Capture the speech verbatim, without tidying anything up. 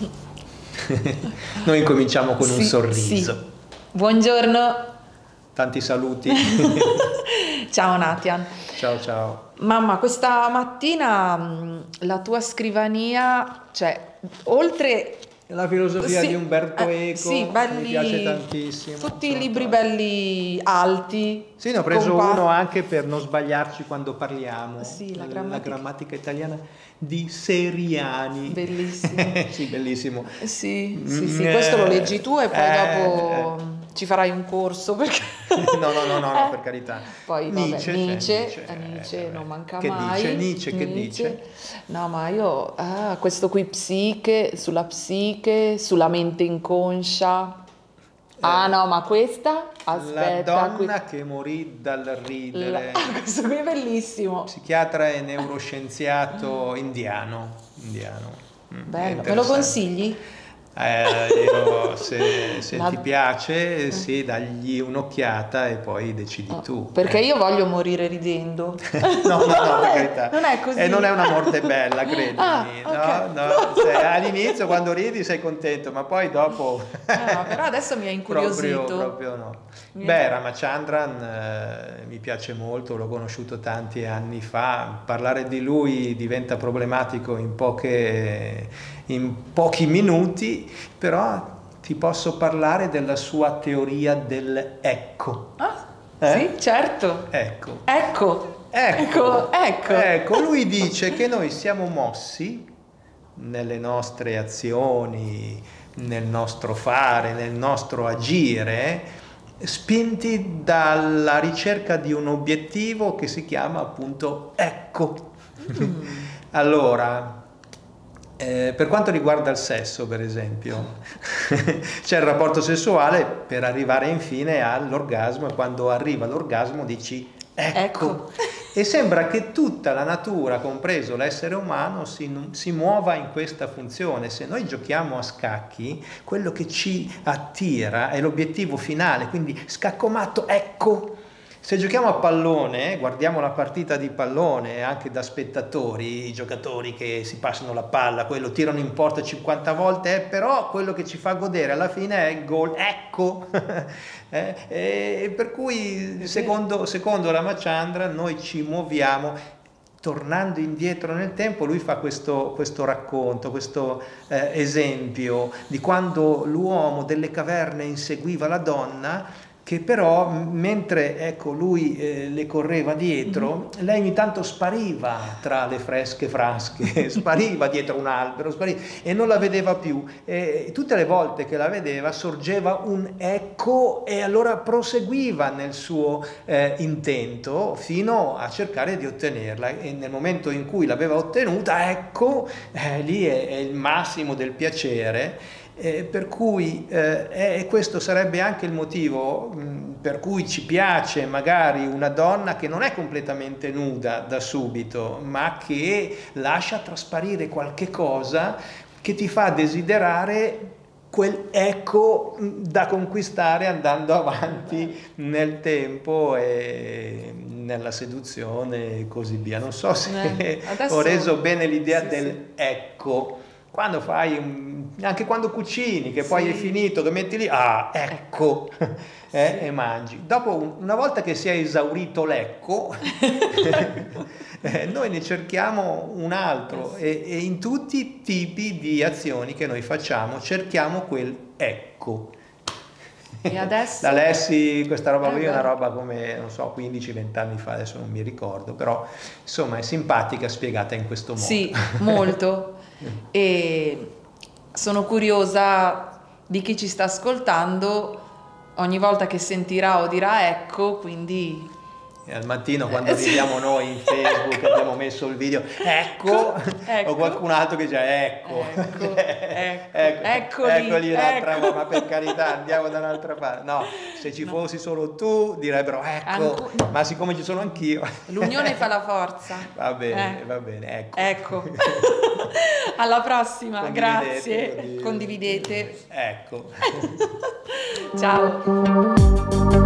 Noi incominciamo con Sì, un sorriso. sì. Buongiorno. Tanti saluti. Ciao Natian. Ciao ciao. Mamma, questa mattina mh, la tua scrivania, cioè, oltre... La filosofia Sì, di Umberto eh, Eco, sì, belli, mi piace tantissimo. tutti i Sono libri troppo. belli alti. Sì, ne ho preso compatti. uno anche per non sbagliarci quando parliamo. Sì, la La grammatica. grammatica italiana di Seriani. Bellissimo. Sì, bellissimo. Sì, sì, Mm, sì, questo lo eh, leggi tu e poi eh, dopo ci farai un corso perché... No, no, no, no, no, Eh. per carità. Poi vabbè, Nietzsche, Nietzsche, c'è Nietzsche, Nietzsche, Nietzsche eh, non manca che mai. dice? Nietzsche, che dice? No, ma io, ah, questo qui psiche, sulla psiche, sulla mente inconscia. Ah Eh, no, ma questa, aspetta. La qui- donna che morì dal la- ridere. ah, questo qui è bellissimo. Psichiatra e neuroscienziato indiano. indiano. Mm, è Bello, me lo interessante. consigli? Eh, io, se se La- ti piace, sì, dagli un'occhiata e poi decidi Oh, tu. perché eh. io voglio morire ridendo. No, no, no, Non per è- carità. non è così. E non è una morte bella, credimi. Ah, No, ok. no, se all'inizio quando ridi sei contento, ma poi dopo... Ah, no, però adesso mi ha incuriosito. Proprio, proprio no. Mi- Beh, Ramachandran eh, mi piace molto, l'ho conosciuto tanti anni fa. Parlare di lui diventa problematico in poche, in pochi minuti, però ti posso parlare della sua teoria del ecco. Ah, Eh? sì, certo. Ecco. Ecco. Ecco, Ecco, ecco. ecco, lui dice che noi siamo mossi nelle nostre azioni, nel nostro fare, nel nostro agire, spinti dalla ricerca di un obiettivo che si chiama appunto ecco. Mm. Allora, eh, per quanto riguarda il sesso, per esempio, c'è il rapporto sessuale per arrivare infine all'orgasmo e quando arriva l'orgasmo dici ecco. Ecco. E sembra che tutta la natura, compreso l'essere umano, si, si muova in questa funzione. Se noi giochiamo a scacchi, quello che ci attira è l'obiettivo finale, quindi scaccomatto, ecco. Se giochiamo a pallone, guardiamo la partita di pallone anche da spettatori, i giocatori che si passano la palla, quello tirano in porta cinquanta volte, eh, però quello che ci fa godere alla fine è il gol, ecco. eh, e per cui secondo, secondo Ramachandran noi ci muoviamo. Tornando indietro nel tempo, lui fa questo, questo racconto, questo eh, esempio di quando l'uomo delle caverne inseguiva la donna, che però mentre ecco, lui eh, le correva dietro, mm-hmm. lei ogni tanto spariva tra le fresche frasche, spariva dietro un albero, spariva, e non la vedeva più. E tutte le volte che la vedeva sorgeva un ecco e allora proseguiva nel suo eh, intento fino a cercare di ottenerla. E nel momento in cui l'aveva ottenuta, ecco, eh, lì è, è il massimo del piacere. Eh, per cui eh, e questo sarebbe anche il motivo mh, per cui ci piace magari una donna che non è completamente nuda da subito, ma che lascia trasparire qualche cosa che ti fa desiderare quel ecco da conquistare andando avanti nel tempo e nella seduzione e così via. Non so se Eh, adesso... ho reso bene l'idea sì, del sì. ecco. Quando fai, un, anche quando cucini, che poi sì. è finito, che metti lì, ah, ecco, eh, sì. E mangi. Dopo, una volta che si è esaurito l'ecco, eh, noi ne cerchiamo un altro e, e in tutti i tipi di azioni che noi facciamo cerchiamo quel ecco. E adesso? Da Lessi questa roba qui eh è una roba come, non so, quindici venti anni fa, adesso non mi ricordo, però insomma è simpatica spiegata in questo modo. Sì, molto. E sono curiosa di chi ci sta ascoltando ogni volta che sentirà o dirà ecco, quindi E al mattino quando arriviamo noi in Facebook abbiamo messo il video ecco, ecco. O qualcun altro che dice ecco, ecco, ecco, ecco, eccoli, eccoli un'altra ecco. ma per carità andiamo da un'altra parte. No, se ci No. fossi solo tu direbbero ecco, Anco... ma siccome ci sono anch'io l'unione fa la forza. Va bene, eh. va bene, ecco. Ecco. Alla prossima, Condividete, grazie. condividete. Condividete. Ecco. Ciao.